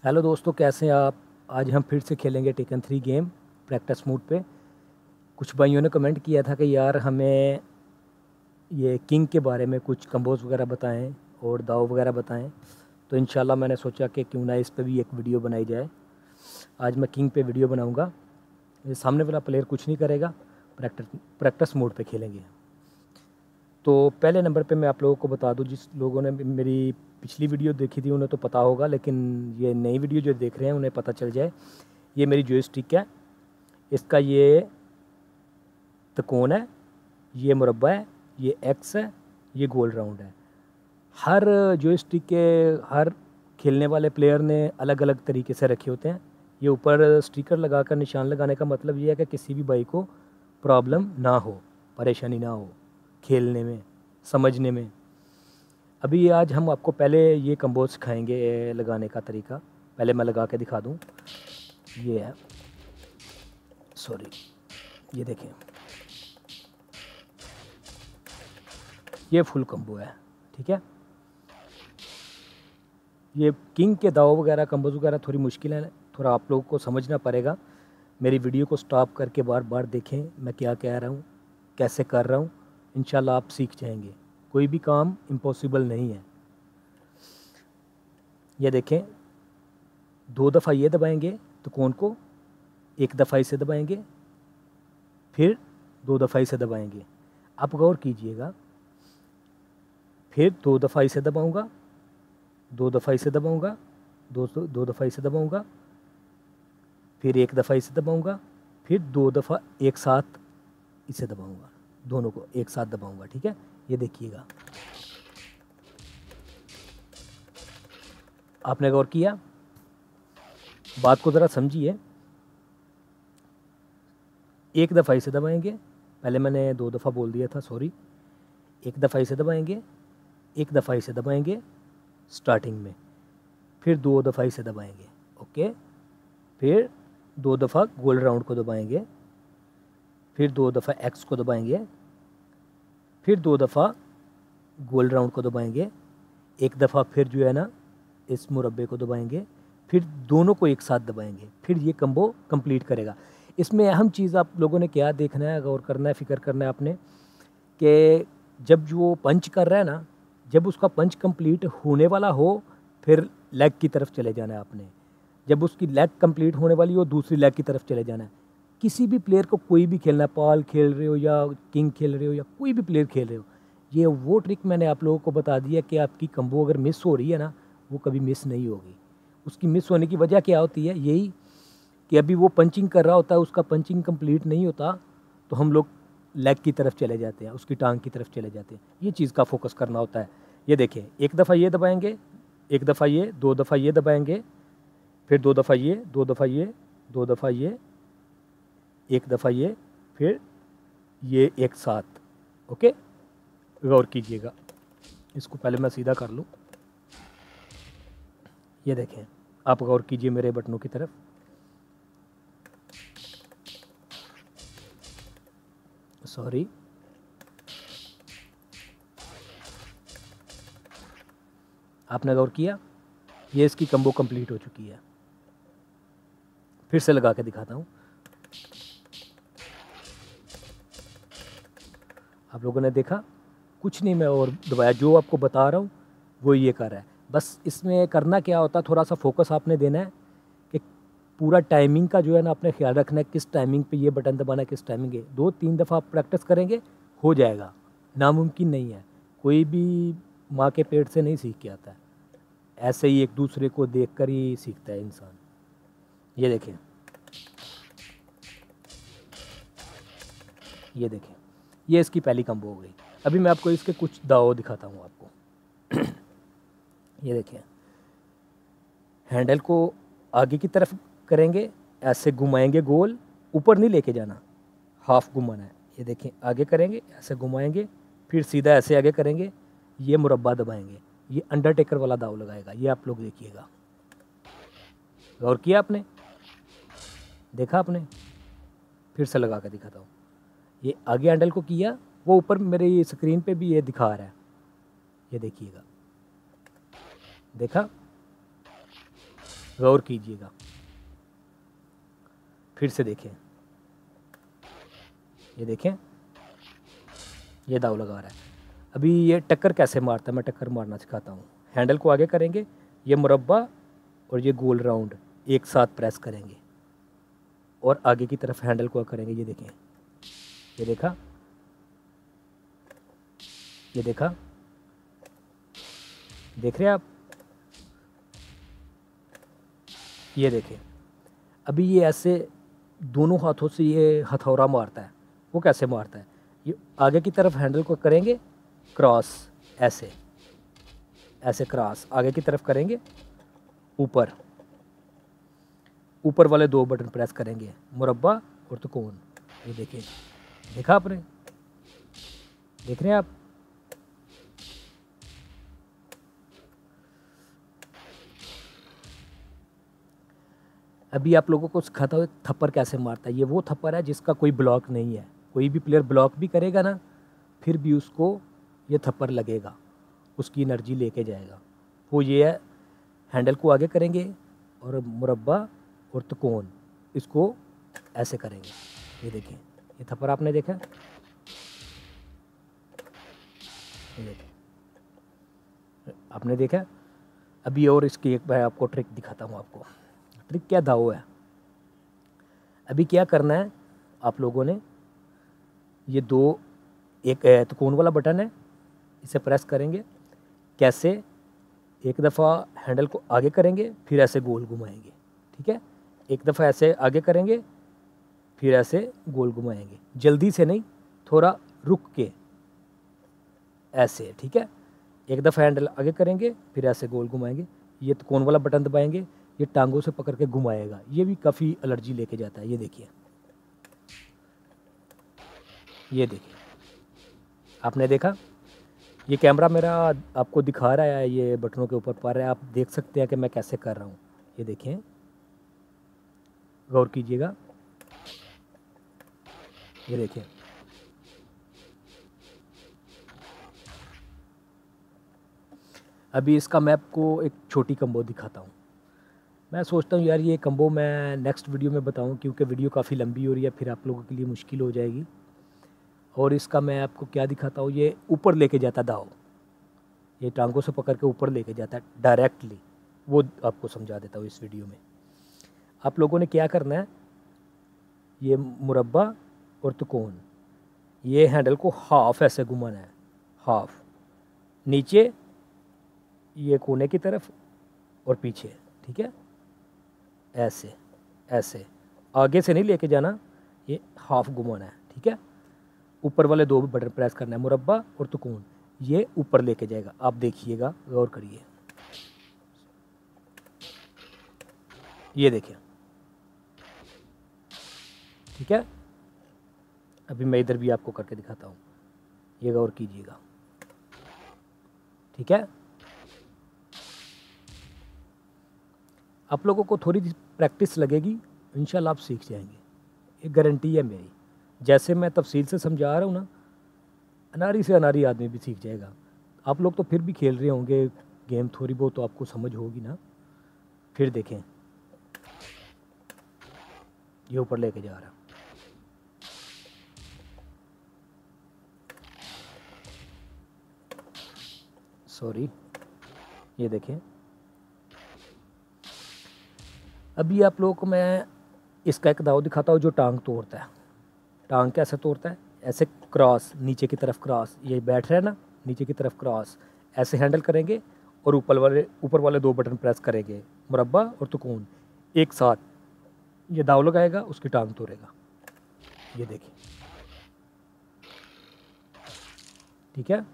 Hello दोस्तों, कैसे हैं आप। आज हम फिर से खेलेंगे टेकन 3 गेम प्रैक्टिस मोड पे। कुछ भाइयों ने कमेंट किया था कि यार हमें ये किंग के बारे में कुछ कंबोज वगैरह बताएं और दाव वगैरह बताएं। तो इंशाल्लाह मैंने सोचा कि क्यों ना इस पे भी एक वीडियो बनाई जाए। आज मैं किंग पे वीडियो बनाऊंगा। ये सामने वाला प्लेयर कुछ नहीं करेगा, प्रैक्टिस मोड पे खेलेंगे। तो पहले नंबर पे मैं आप लोगों को बता दूं, जिस लोगों ने मेरी पिछली वीडियो देखी थी उन्हें तो पता होगा, लेकिन ये नई वीडियो जो देख रहे हैं उन्हें पता चल जाए। ये मेरी जॉयस्टिक है, इसका ये त्रिकोण है, ये मुरब्बा है, ये एक्स है, ये गोल राउंड है। हर जॉयस्टिक के हर खेलने वाले प्लेयर ने अलग अलग तरीके से रखे होते हैं। ये ऊपर स्टिकर लगाकर निशान लगाने का मतलब ये है कि किसी भी भाई को प्रॉब्लम ना हो, परेशानी ना हो खेलने में, समझने में। अभी आज हम आपको पहले ये कंबो सिखाएंगे लगाने का तरीका। पहले मैं लगा के दिखा दूं। ये है, सॉरी, ये देखें, ये फुल कंबो है, ठीक है। ये किंग के दाव वगैरह कंबोज वगैरह थोड़ी मुश्किल है, थोड़ा आप लोगों को समझना पड़ेगा। मेरी वीडियो को स्टॉप करके बार बार देखें मैं क्या कह रहा हूँ, कैसे कर रहा हूँ। इंशाल्लाह आप सीख जाएंगे। कोई भी काम इम्पॉसिबल नहीं है। ये देखें, 2 दफ़ा ये दबाएंगे तो त्रिकोण को, 1 दफ़ा इसे दबाएंगे, फिर 2 दफ़ा इसे दबाएंगे। आप गौर कीजिएगा, फिर 2 दफ़ा इसे दबाऊंगा, 2 दफ़ा इसे दबाऊंगा, 2 दफ़ा इसे दबाऊंगा, फिर 1 दफ़ा इसे दबाऊंगा, फिर 2 दफ़ा एक साथ इसे दबाऊंगा। दोनों को एक साथ दबाऊंगा, ठीक है। ये देखिएगा, आपने गौर किया, बात को ज़रा समझिए। 1 दफ़ा इसे दबाएंगे, पहले मैंने 2 दफ़ा बोल दिया था, सॉरी। 1 दफ़ा इसे दबाएंगे, 1 दफ़ा इसे दबाएंगे स्टार्टिंग में, फिर 2 दफ़ा इसे दबाएंगे, ओके। फिर 2 दफ़ा गोल राउंड को दबाएंगे, फिर 2 दफ़ा एक्स को दबाएंगे, फिर 2 दफ़ा गोल राउंड को दबाएंगे, 1 दफ़ा फिर जो है ना इस मुरब्बे को दबाएंगे, फिर दोनों को एक साथ दबाएंगे। फिर ये कंबो कंप्लीट करेगा। इसमें अहम चीज़ आप लोगों ने क्या देखना है, गौर करना है, फिक्र करना है आपने, कि जब जो पंच कर रहा है ना, जब उसका पंच कंप्लीट होने वाला हो, फिर लेग की तरफ चले जाना है आपने। जब उसकी लेग कंप्लीट होने वाली हो, दूसरी लेग की तरफ चले जाना है। किसी भी प्लेयर को कोई भी खेलना है, पाल खेल रहे हो या किंग खेल रहे हो या कोई भी प्लेयर खेल रहे हो, ये वो ट्रिक मैंने आप लोगों को बता दी है कि आपकी कंबो अगर मिस हो रही है ना, वो कभी मिस नहीं होगी। उसकी मिस होने की वजह क्या होती है, यही कि अभी वो पंचिंग कर रहा होता है, उसका पंचिंग कंप्लीट नहीं होता, तो हम लोग लेग की तरफ चले जाते हैं, उसकी टांग की तरफ चले जाते हैं। ये चीज़ का फोकस करना होता है। ये देखिए, 1 दफ़ा ये दबाएंगे, 1 दफ़ा ये, 2 दफ़ा ये दबाएंगे, फिर 2 दफ़ा ये, 2 दफ़ा ये, 2 दफ़ा ये, 1 दफ़ा ये, फिर ये एक साथ, ओके। गौर कीजिएगा, इसको पहले मैं सीधा कर लूँ। ये देखें, आप गौर कीजिए मेरे बटनों की तरफ। सॉरी, आपने गौर किया, ये इसकी कंबो कंप्लीट हो चुकी है। फिर से लगा के दिखाता हूँ। आप लोगों ने देखा, कुछ नहीं मैं और दबाया, जो आपको बता रहा हूँ वो ये कर रहा है। बस इसमें करना क्या होता है, थोड़ा सा फोकस आपने देना है कि पूरा टाइमिंग का जो है ना आपने ख्याल रखना है, किस टाइमिंग पे ये बटन दबाना है, किस टाइमिंग है। 2-3 दफ़ा आप प्रैक्टिस करेंगे, हो जाएगा। नामुमकिन नहीं है, कोई भी माँ के पेट से नहीं सीख के आता है, ऐसे ही एक दूसरे को देख कर ही सीखता है इंसान। ये देखें, ये देखें, ये इसकी पहली कंबो हो गई। अभी मैं आपको इसके कुछ दाव दिखाता हूँ आपको। ये देखिए, हैंडल को आगे की तरफ करेंगे, ऐसे घुमाएंगे गोल, ऊपर नहीं लेके जाना, हाफ घुमाना है। ये देखें, आगे करेंगे, ऐसे घुमाएंगे, फिर सीधा ऐसे आगे करेंगे, ये मुरब्बा दबाएंगे, ये अंडरटेकर वाला दाव लगाएगा। ये आप लोग देखिएगा, गौर किया आपने, देखा आपने। फिर से लगा कर दिखाता हूँ। ये आगे हैंडल को किया, वो ऊपर मेरे स्क्रीन पे भी ये दिखा रहा है, ये देखिएगा, देखा। गौर कीजिएगा, फिर से देखें, ये देखें ये दाव लगा रहा है। अभी ये टक्कर कैसे मारता है, मैं टक्कर मारना सिखाता हूँ। हैंडल को आगे करेंगे, ये मुरब्बा और ये गोल राउंड एक साथ प्रेस करेंगे और आगे की तरफ हैंडल को करेंगे। ये देखें, ये देखा, ये देखा, देख रहे हैं आप, ये देखें। अभी ये ऐसे दोनों हाथों से ये हथौड़ा मारता है। वो कैसे मारता है, ये आगे की तरफ हैंडल को करेंगे, क्रॉस, ऐसे ऐसे क्रॉस आगे की तरफ करेंगे, ऊपर ऊपर वाले दो बटन प्रेस करेंगे, मुरब्बा और त्रिकोण। ये देखिए, देखा आपने, देख रहे हैं आप। अभी आप लोगों को सिखाता हूँ थप्पड़ कैसे मारता है। ये वो थप्पड़ है जिसका कोई ब्लॉक नहीं है। कोई भी प्लेयर ब्लॉक भी करेगा ना, फिर भी उसको ये थप्पड़ लगेगा, उसकी एनर्जी लेके जाएगा। वो ये है, हैंडल को आगे करेंगे और मुरब्बा और त्रिकोण इसको ऐसे करेंगे। ये देखिए, ये थप्पड़ आपने देखा, ये देखिए आपने देखा। अभी और इसकी एक मैं आपको ट्रिक दिखाता हूँ। आपको ट्रिक क्या दाव है। अभी क्या करना है आप लोगों ने, ये दो, एक त्रिकोण वाला बटन है, इसे प्रेस करेंगे। कैसे, एक दफ़ा हैंडल को आगे करेंगे, फिर ऐसे गोल घुमाएंगे, ठीक है। एक दफ़ा ऐसे आगे करेंगे, फिर ऐसे गोल घुमाएंगे, जल्दी से नहीं, थोड़ा रुक के, ऐसे, ठीक है। एक दफ़ा हैंडल आगे करेंगे, फिर ऐसे गोल घुमाएंगे। ये त्रिकोण वाला बटन दबाएंगे, ये टांगों से पकड़ के घुमाएगा। ये भी काफ़ी एनर्जी लेके जाता है। ये देखिए, ये देखिए, आपने देखा। ये कैमरा मेरा आपको दिखा रहा है, ये बटनों के ऊपर पड़ रहा है, आप देख सकते हैं कि मैं कैसे कर रहा हूँ। ये देखें, गौर कीजिएगा, ये देखिए। अभी इसका मैं आपको एक छोटी कम्बो दिखाता हूँ। मैं सोचता हूँ यार ये कम्बो मैं नेक्स्ट वीडियो में बताऊँ, क्योंकि वीडियो काफ़ी लंबी हो रही है, फिर आप लोगों के लिए मुश्किल हो जाएगी। और इसका मैं आपको क्या दिखाता हूँ, ये ऊपर लेके जाता दाव, ये टांगों से पकड़ के ऊपर लेके जाता है डायरेक्टली। वो आपको समझा देता हूँ इस वीडियो में। आप लोगों ने क्या करना है, ये मुरब्बा और त्रिकोण, ये हैंडल को हाफ ऐसे घुमाना है, हाफ नीचे, ये कोने की तरफ और पीछे, ठीक है। ऐसे ऐसे आगे से नहीं लेके जाना, ये हाफ घुमाना है, ठीक है। ऊपर वाले दो बटन प्रेस करना है, मुरब्बा और त्रिकोण, ये ऊपर लेके जाएगा। आप देखिएगा, गौर करिए, ये देखिए, ठीक है। अभी मैं इधर भी आपको करके दिखाता हूँ, ये गौर कीजिएगा, ठीक है। आप लोगों को थोड़ी प्रैक्टिस लगेगी, इंशाल्लाह आप सीख जाएंगे, ये गारंटी है मेरी। जैसे मैं तफसील से समझा रहा हूँ ना, अनारी से अनारी आदमी भी सीख जाएगा। आप लोग तो फिर भी खेल रहे होंगे गेम, थोड़ी बहुत तो आपको समझ होगी ना। फिर देखें, ये ऊपर लेके जा रहा, सॉरी, ये देखें। अभी आप लोगों को मैं इसका एक दाव दिखाता हूँ जो टांग तोड़ता है। टांग कैसे तोड़ता है, ऐसे क्रॉस, नीचे की तरफ क्रॉस, ये बैठ रहा है ना, नीचे की तरफ क्रॉस, ऐसे हैंडल करेंगे और ऊपर वाले दो बटन प्रेस करेंगे, मुरब्बा और त्रिकोण एक साथ, ये दाव लगाएगा, उसकी टांग तोड़ेगा। ये देखिए, ठीक है।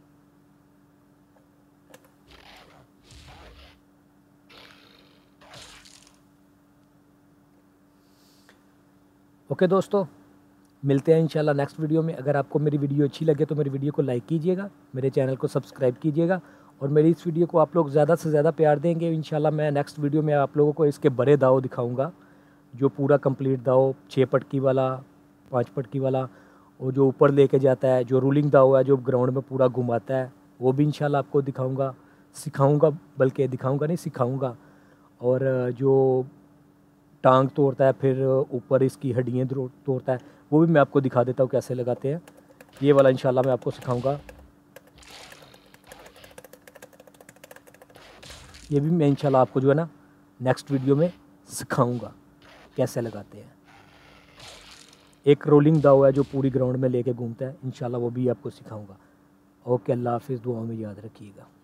ओके दोस्तों, मिलते हैं इंशाल्लाह नेक्स्ट वीडियो में। अगर आपको मेरी वीडियो अच्छी लगे तो मेरी वीडियो को लाइक कीजिएगा, मेरे चैनल को सब्सक्राइब कीजिएगा, और मेरी इस वीडियो को आप लोग ज़्यादा से ज़्यादा प्यार देंगे। इंशाल्लाह मैं नेक्स्ट वीडियो में आप लोगों को इसके बड़े दाव दिखाऊंगा, जो पूरा कंप्लीट दाव, 6 पटकी वाला, 5 पटकी वाला, और जो ऊपर लेके जाता है, जो रूलिंग दाव है, जो ग्राउंड में पूरा घुमाता है, वो भी इंशाल्लाह आपको दिखाऊँगा, सिखाऊँगा, बल्कि दिखाऊँगा नहीं, सिखाऊँगा। और जो टांग तोड़ता है, फिर ऊपर इसकी हड्डियाँ तोड़ता है, वो भी मैं आपको दिखा देता हूँ कैसे लगाते हैं। ये वाला इंशाल्लाह मैं आपको सिखाऊंगा। ये भी मैं इंशाल्लाह आपको जो है ना नेक्स्ट वीडियो में सिखाऊंगा कैसे लगाते हैं। एक रोलिंग दाव है जो पूरी ग्राउंड में लेके घूमता है, इंशाल्लाह वो भी आपको सिखाऊंगा। ओके, अल्लाह हाफिज़, दुआ में याद रखिएगा।